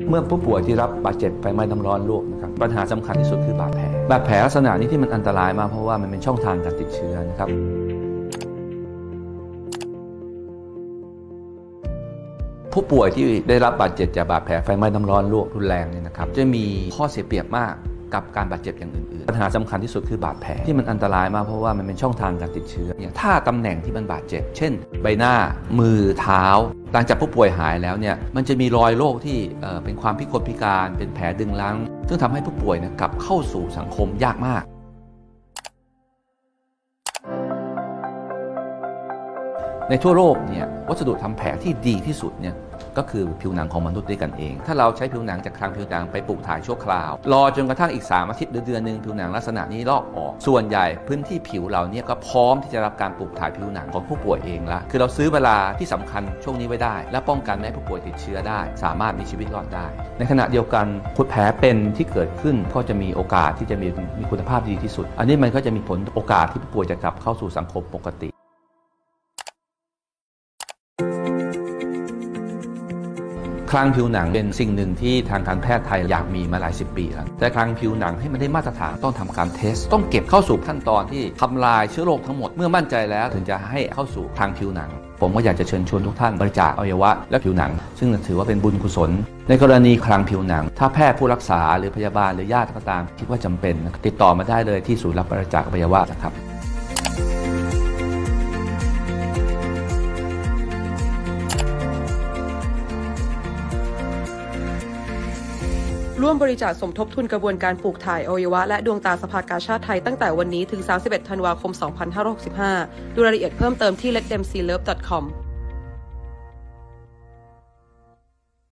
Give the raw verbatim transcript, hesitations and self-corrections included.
เมื่อผู้ป่วยที่รับบาดเจ็บไฟไหม้น้ำร้อนลวกนะครับปัญหาสำคัญที่สุดคือบาดแผลบาดแผลลักษณะนี้ที่มันอันตรายมากเพราะว่ามันเป็นช่องทางการติดเชื้อนะครับผู้ป่วยที่ได้รับบาดเจ็บจากบาดแผลไฟไหม้น้ำร้อนลวกรุนแรงเนี่ยนะครับจะมีข้อเสียเปรียบมากกับการบาดเจ็บอย่างอื่นๆปัญหาสำคัญที่สุดคือบาดแผลที่มันอันตรายมากเพราะว่ามันเป็นช่องทางการติดเชื้อเนี่ยถ้าตำแหน่งที่มันบาดเจ็บเช่นใบหน้ามือเท้าหลังจากผู้ป่วยหายแล้วเนี่ยมันจะมีรอยโรคที่เอ่อเป็นความพิกลพิการเป็นแผลดึงรั้งซึ่งทำให้ผู้ป่วยเนี่ยกลับเข้าสู่สังคมยากมากในทั่วโลกเนี่ยวัสดุทำแผลที่ดีที่สุดเนี่ยก็คือผิวหนังของมนุษย์ด้วยกันเองถ้าเราใช้ผิวหนังจากคลังผิวหนังไปปลูกถ่ายชั่วคราวรอจนกระทั่งอีกสามอาทิตย์หรือเดือนนึงผิวหนังลักษณะนี้ลอกออกส่วนใหญ่พื้นที่ผิวเราเนี่ยก็พร้อมที่จะรับการปลูกถ่ายผิวหนังของผู้ป่วยเองละคือเราซื้อเวลาที่สำคัญช่วงนี้ไว้ได้และป้องกันไม่ให้ผู้ป่วยติดเชื้อได้สามารถมีชีวิตรอดได้ในขณะเดียวกันคุณแผลเป็นที่เกิดขึ้นก็จะมีโอกาสที่จะมีมีคุณภาพดีที่สุดอันนี้มันก็จะมีผลโอกาสที่ผู้ป่วยจะกลับเข้าสู่สังคมปกติคลังผิวหนังเป็นสิ่งหนึ่งที่ทางการแพทย์ไทยอยากมีมาหลายสิบปีแล้วแต่คลังผิวหนังให้มันได้มาตรฐานต้องทำการเทสต้องเก็บเข้าสู่ขั้นตอนที่ทำลายเชื้อโรคทั้งหมดเมื่อมั่นใจแล้วถึงจะให้เข้าสู่คลังผิวหนังผมก็อยากจะเชิญชวนทุกท่านบริจาคอวัยวะและผิวหนังซึ่งถือว่าเป็นบุญกุศลในกรณีคลังผิวหนังถ้าแพทย์ผู้รักษาหรือพยาบาลหรือญาติก็ตามคิดว่าจำเป็นติดต่อมาได้เลยที่ศูนย์รับบริจาคอวัยวะนะครับร่วมบริจาคสมทบทุนกระบวนการปลูกถ่ายอวัยวะและดวงตาสภากาชาดไทยตั้งแต่วันนี้ถึงสามสิบเอ็ดธันวาคมสองพันห้าร้อยหกสิบห้าดูรายละเอียดเพิ่มเติมที่ เลท เดม ซี เลิฟ ดอท คอม